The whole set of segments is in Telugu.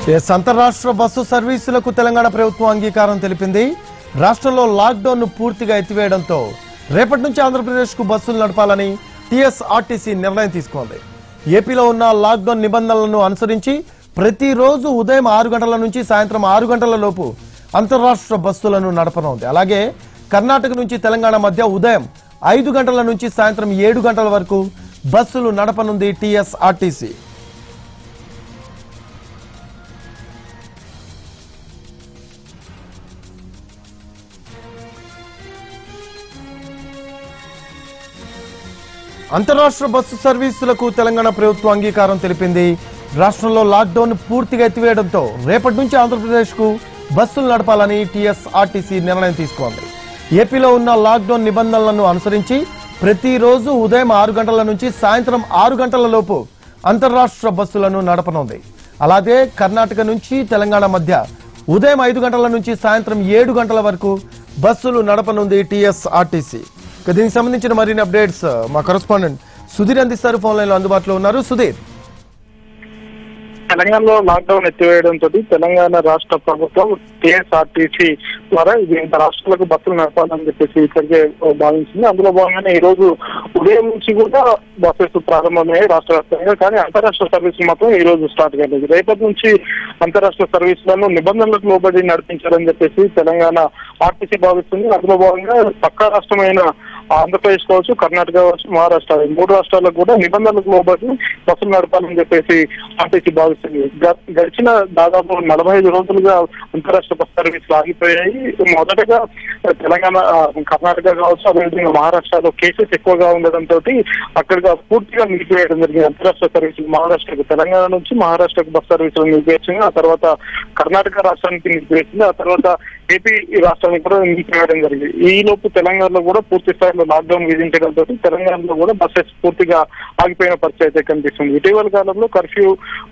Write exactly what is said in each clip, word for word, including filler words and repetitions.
అంతర్రాష్ట్ర బస్సు సర్వీసులకు తెలంగాణ ప్రభుత్వం అంగీకారం తెలిపింది. రాష్ట్రంలో లాక్డౌన్ ను పూర్తిగా ఎత్తివేయడంతో రేపటి నుంచి ఆంధ్రప్రదేశ్ కు బస్సులు నడపాలని టీఎస్ఆర్టీసీ నిర్ణయం తీసుకుంది. ఏపీలో ఉన్న లాక్డౌన్ నిబంధనలను అనుసరించి ప్రతిరోజు ఉదయం ఆరు గంటల నుంచి సాయంత్రం ఆరు గంటల లోపు అంతర్రాష్ట్ర బస్సులను నడపనుంది. అలాగే కర్ణాటక నుంచి తెలంగాణ మధ్య ఉదయం ఐదు గంటల నుంచి సాయంత్రం ఏడు గంటల వరకు బస్సులు నడపనుంది టీఎస్ఆర్టీసీ. అంతర్రాష్ట్ర బస్సు సర్వీసులకు తెలంగాణ ప్రభుత్వం అంగీకారం తెలిపింది. రాష్ట్రంలో లాక్డౌన్ పూర్తిగా ఎత్తివేయడంతో రేపటి నుంచి ఆంధ్రప్రదేశ్ కు బస్సులు నడపాలని టీఎస్ఆర్టీసీ నిర్ణయం తీసుకుంది. ఏపీలో ఉన్న లాక్డౌన్ నిబంధనలను అనుసరించి ప్రతిరోజు ఉదయం ఆరు గంటల నుంచి సాయంత్రం ఆరు గంటల లోపు అంతర్రాష్ట్ర బస్సులను నడపనుంది. అలాగే కర్ణాటక నుంచి తెలంగాణ మధ్య ఉదయం ఐదు గంటల నుంచి సాయంత్రం ఏడు గంటల వరకు బస్సులు నడపనుంది టీఎస్ఆర్టీసీ. దీనికి సంబంధించిన మరిన్ని అప్డేట్స్ మా కరెస్పాండెంట్ సుధీర్ అందిస్తారు. ఫోన్ లైన్ లో అందుబాటులో ఉన్నారు. సుధీర్, తెలంగాణలో లాక్డౌన్ ఎత్తివేయడంతో తెలంగాణ రాష్ట్ర ప్రభుత్వం టీఎస్ఆర్టీసీ ద్వారా వివిధ రాష్ట్రాలకు బస్సులు నడపాలని చెప్పేసి ఇప్పటికే భావించింది. అందులో భాగంగానే ఈ రోజు ఉదయం నుంచి కూడా బస్సెస్ ప్రారంభమయ్యాయి రాష్ట్ర వ్యాప్తంగా. కానీ అంతరాష్ట్ర సర్వీసులు మాత్రం ఈ రోజు స్టార్ట్ కాలేదు. రేపటి నుంచి అంతరాష్ట్ర సర్వీసులను నిబంధనలకు లోబడి నడిపించాలని చెప్పేసి తెలంగాణ ఆర్టీసీ భావిస్తుంది. అందులో భాగంగా పక్క రాష్ట్రమైన ఆంధ్రప్రదేశ్ కావచ్చు, కర్ణాటక కావచ్చు, మహారాష్ట్ర ఈ మూడు రాష్ట్రాలకు కూడా నిబంధనలకు లోబడి బస్సులు నడపాలని చెప్పేసి ఆర్టీసీ భావిస్తుంది. గడిచిన దాదాపు నలభై ఐదు రోజులుగా అంతరాష్ట్ర బస్ సర్వీసులు ఆగిపోయాయి. మొదటగా తెలంగాణ, కర్ణాటక కావచ్చు, అదేవిధంగా మహారాష్ట్రలో కేసెస్ ఎక్కువగా ఉండడంతో అక్కడిగా పూర్తిగా నిలిపివేయడం జరిగింది అంతరాష్ట్ర సర్వీసులు. మహారాష్ట్రకు తెలంగాణ నుంచి మహారాష్ట్రకు బస్ సర్వీసులు నిలిపివేసింది. ఆ తర్వాత కర్ణాటక రాష్ట్రానికి నిలిపివేసింది. ఆ తర్వాత ఏపీ రాష్ట్రానికి కూడా నిలిపివేయడం జరిగింది. ఈ లోపు తెలంగాణలో కూడా పూర్తి స్థాయిలో లాక్డౌన్ విధించడంతో తెలంగాణలో కూడా బస్సెస్ పూర్తిగా ఆగిపోయిన పరిస్థితి అయితే కనిపిస్తుంది. ఇటీవల కాలంలో కర్ఫ్యూ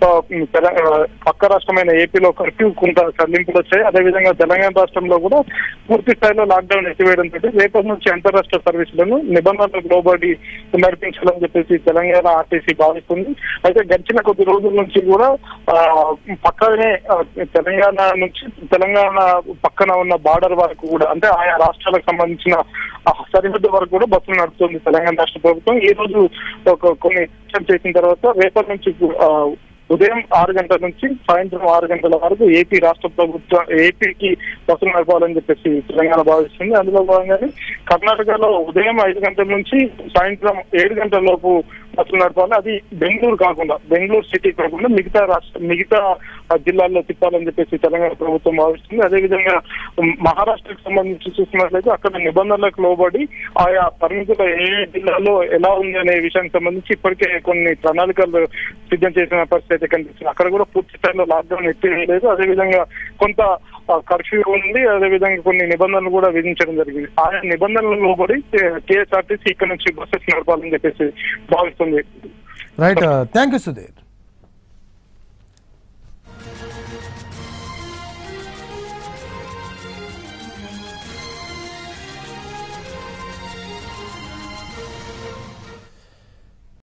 పక్క రాష్ట్రమైన ఏపీలో కర్ఫ్యూ కొంత సడలింపులు వచ్చాయి. అదేవిధంగా తెలంగాణ రాష్ట్రంలో కూడా పూర్తి స్థాయిలో లాక్డౌన్ ఎత్తివేయడంతో రేపటి నుంచి అంతరాష్ట్ర సర్వీసులను నిబంధనలకు లోబడి నడిపించాలని చెప్పేసి తెలంగాణ ఆర్టీసీ భావిస్తుంది. అయితే గడిచిన కొద్ది రోజుల నుంచి కూడా పక్కనే తెలంగాణ నుంచి తెలంగాణ పక్కన ఉన్న బార్డర్ వరకు కూడా, అంటే ఆయా రాష్ట్రాలకు సంబంధించిన సరిహద్దు వరకు కూడా బస్సులు నడుపుతుంది తెలంగాణ రాష్ట్ర ప్రభుత్వం. ఈ రోజు కొన్ని చేసిన తర్వాత రేపటి నుంచి ఉదయం ఆరు గంటల నుంచి సాయంత్రం ఆరు గంటల వరకు ఏపీ రాష్ట్ర ప్రభుత్వం ఏపీకి బస్సులు నడపాలని చెప్పేసి తెలంగాణ భావిస్తుంది. అందులో భాగంగానే కర్ణాటకలో ఉదయం ఐదు గంటల నుంచి సాయంత్రం ఏడు గంటల లోపు బస్సులు నడపాలి. అది బెంగళూరు కాకుండా, బెంగళూరు సిటీ కాకుండా మిగతా రాష్ట్ర మిగతా జిల్లాల్లో తిప్పాలని చెప్పేసి తెలంగాణ ప్రభుత్వం భావిస్తుంది. అదేవిధంగా మహారాష్ట్రకు సంబంధించి చూసినట్లయితే అక్కడ నిబంధనలకు లోబడి ఆయా పరిమితులు ఏ జిల్లాలో ఎలా ఉంది అనే విషయానికి సంబంధించి ఇప్పటికే కొన్ని ప్రణాళికలు సిద్ధం చేసిన పరిస్థితి అయితే కనిపిస్తుంది. అక్కడ కూడా పూర్తి స్థాయిలో లాక్డౌన్ ఎత్తివేయలేదు. అదేవిధంగా కొంత కర్ఫ్యూ ఉంది. అదేవిధంగా కొన్ని నిబంధనలు కూడా విధించడం జరిగింది. ఆయా నిబంధనలు లోబడి టీఎస్ఆర్టీసీ ఇక్కడ నుంచి బస్సెస్ నడపాలని చెప్పేసి భావిస్తుంది. Right, thank you Sudheer.